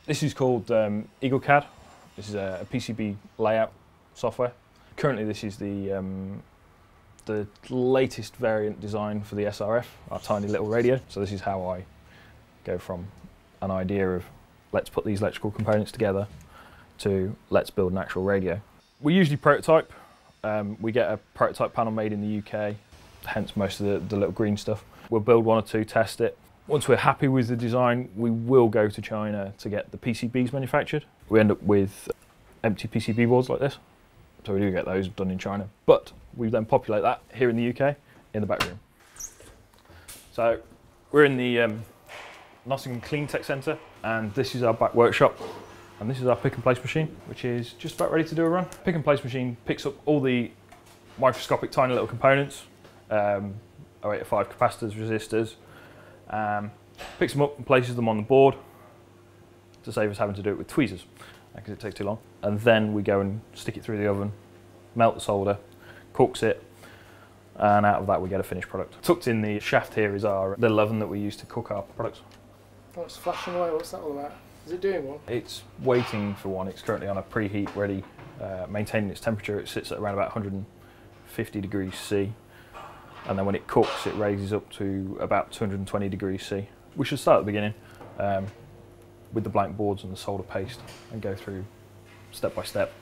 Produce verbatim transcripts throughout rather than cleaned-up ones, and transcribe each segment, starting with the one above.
This is called um, EagleCAD. This is a, a P C B layout software. Currently this is the, um, the latest variant design for the S R F, our tiny little radio. So this is how I go from an idea of let's put these electrical components together to let's build an actual radio. We usually prototype. Um, we get a prototype panel made in the U K, hence most of the, the little green stuff. We'll build one or two, test it. Once we're happy with the design, we will go to China to get the P C Bs manufactured. We end up with empty P C B boards like this. So we do get those done in China. But we then populate that here in the U K in the back room. So we're in the um, Nottingham Clean Tech Centre, and this is our back workshop. And this is our pick and place machine, which is just about ready to do a run. Pick and place machine picks up all the microscopic tiny little components, um, oh eight oh five capacitors, resistors, um, picks them up and places them on the board to save us having to do it with tweezers, because it takes too long. And then we go and stick it through the oven, melt the solder, cooks it, and out of that we get a finished product. Tucked in the shaft here is our little oven that we use to cook our products. Oh, it's flashing away. What's that all about? Is it doing one? It's waiting for one. It's currently on a preheat ready, uh, maintaining its temperature. It sits at around about one hundred fifty degrees C, and then when it cooks it raises up to about two hundred twenty degrees C. We should start at the beginning um, with the blank boards and the solder paste and go through step by step.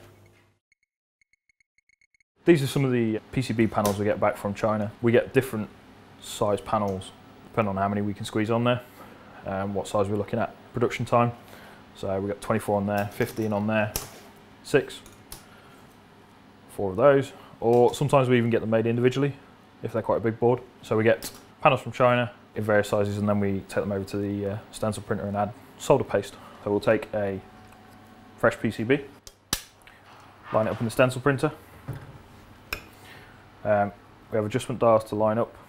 These are some of the P C B panels we get back from China. We get different size panels depending on how many we can squeeze on there and what size we're looking at production time. So we've got twenty-four on there, fifteen on there, six, four of those, or sometimes we even get them made individually if they're quite a big board. So we get panels from China in various sizes, and then we take them over to the uh, stencil printer and add solder paste. So we'll take a fresh P C B, line it up in the stencil printer. Um, we have adjustment dials to line up,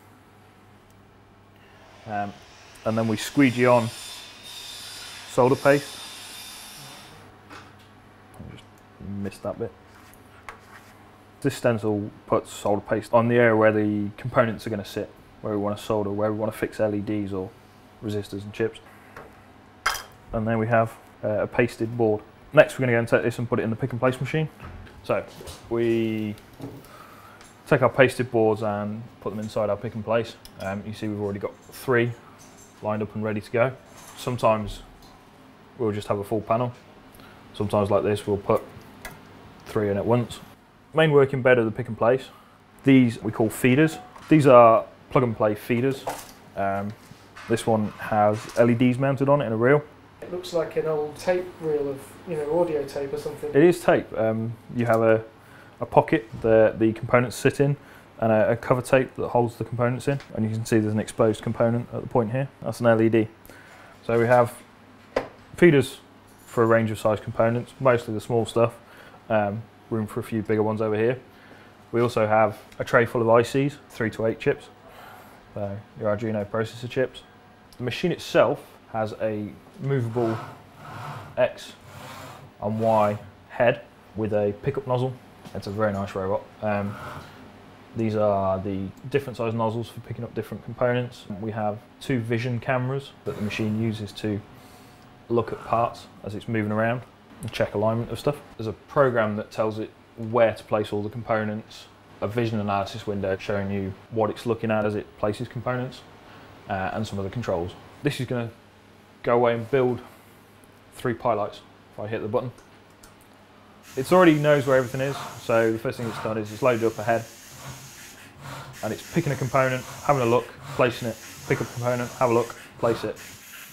um, and then we squeegee on solder paste. I just missed that bit. This stencil puts solder paste on the area where the components are going to sit, where we want to solder, where we want to fix L E Ds or resistors and chips. And then we have uh, a pasted board. Next we're going to go and take this and put it in the pick and place machine. So we take our pasted boards and put them inside our pick and place. Um, you see we've already got three lined up and ready to go. Sometimes we'll just have a full panel. Sometimes like this we'll put three in at once. Main working bed of the pick and place. These we call feeders. These are plug and play feeders. Um, this one has L E Ds mounted on it in a reel. It looks like an old tape reel of, you know, audio tape or something. It is tape. Um, you have a, a pocket that the components sit in, and a, a cover tape that holds the components in. And you can see there's an exposed component at the point here. That's an L E D. So we have feeders for a range of size components, mostly the small stuff. Um, room for a few bigger ones over here. We also have a tray full of I Cs, three to eight chips, so your Arduino processor chips. The machine itself has a movable X and Y head with a pickup nozzle. It's a very nice robot. Um, these are the different size nozzles for picking up different components. We have two vision cameras that the machine uses to look at parts as it's moving around and check alignment of stuff. There's a program that tells it where to place all the components, a vision analysis window showing you what it's looking at as it places components, uh, and some of the controls. This is going to go away and build three pie lights if I hit the button. It already knows where everything is, so the first thing it's done is it's loaded up ahead, and it's picking a component, having a look, placing it, pick up a component, have a look, place it.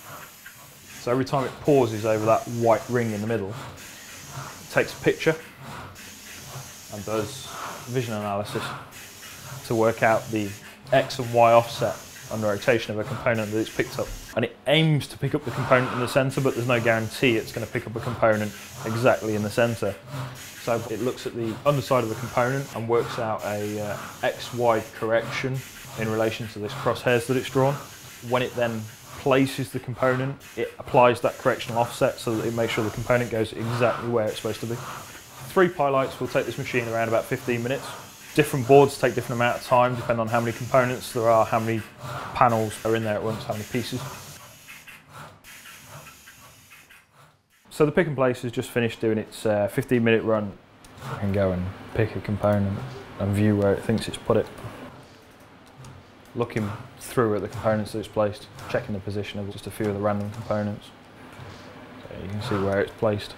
So every time it pauses over that white ring in the middle, it takes a picture and does vision analysis to work out the X and Y offset and the rotation of a component that it's picked up. And it aims to pick up the component in the centre, but there's no guarantee it's going to pick up a component exactly in the centre. So it looks at the underside of a component and works out a uh, X Y correction in relation to this crosshairs that it's drawn. When it then places the component, it applies that correctional offset so that it makes sure the component goes exactly where it's supposed to be. Three pie lights will take this machine around about fifteen minutes. Different boards take different amount of time depending on how many components there are, how many panels are in there at once, how many pieces. So the pick and place has just finished doing its uh, fifteen minute run. I can go and pick a component and view where it thinks it's put it. Looking through at the components that it's placed, checking the position of just a few of the random components. So you can see where it's placed.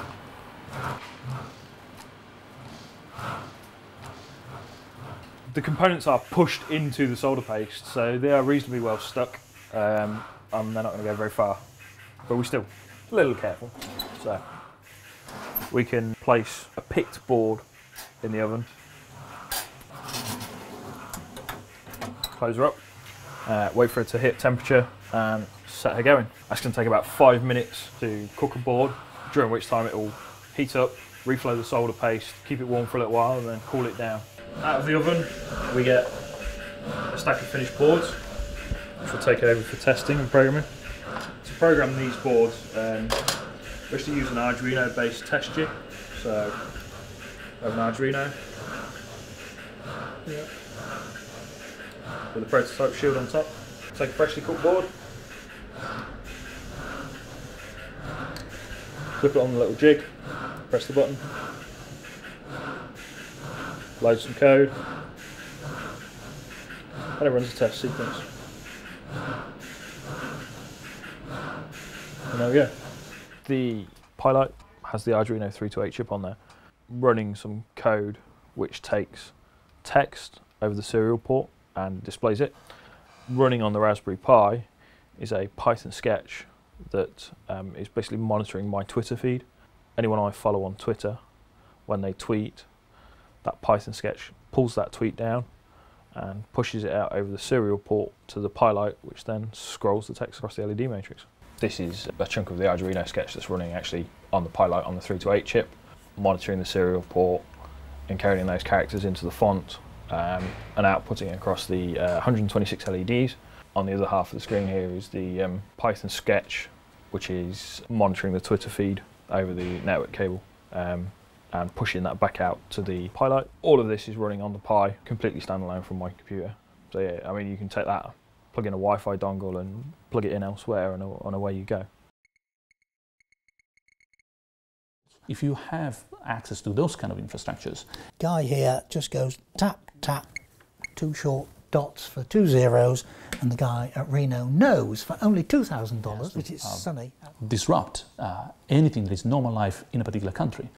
The components are pushed into the solder paste, so they are reasonably well stuck, um, and they're not going to go very far. But we're still a little careful. So we can place a picked board in the oven, close her up, uh, wait for it to hit temperature, and set her going. That's going to take about five minutes to cook a board, during which time it will heat up, reflow the solder paste, keep it warm for a little while, and then cool it down. Out of the oven, we get a stack of finished boards, which we'll take over for testing and programming. To program these boards, um, we actually use an Arduino-based test jig. So, we have an Arduino yeah. with a prototype shield on top. Take a freshly cooked board, clip it on the little jig, press the button, load some code, and it runs a test sequence. And there we go. The Pilot has the Arduino three twenty-eight chip on there, running some code which takes text over the serial port and displays it. Running on the Raspberry Pi is a Python sketch that um, is basically monitoring my Twitter feed. Anyone I follow on Twitter, when they tweet, that Python sketch pulls that tweet down and pushes it out over the serial port to the Pilot, which then scrolls the text across the L E D matrix. This is a chunk of the Arduino sketch that's running actually on the Pilot on the three twenty-eight chip, monitoring the serial port, encoding those characters into the font, um, and outputting across the uh, one hundred twenty-six L E Ds. On the other half of the screen here is the um, Python sketch, which is monitoring the Twitter feed over the network cable. Um, and pushing that back out to the Pilot. All of this is running on the Pi, completely standalone from my computer. So yeah, I mean, you can take that, plug in a Wi-Fi dongle and plug it in elsewhere, and, and away you go. If you have access to those kind of infrastructures. Guy here just goes tap, tap, two short dots for two zeros, and the guy at Reno knows for only two thousand dollars, which is sunny. Disrupt uh, anything that is normal life in a particular country.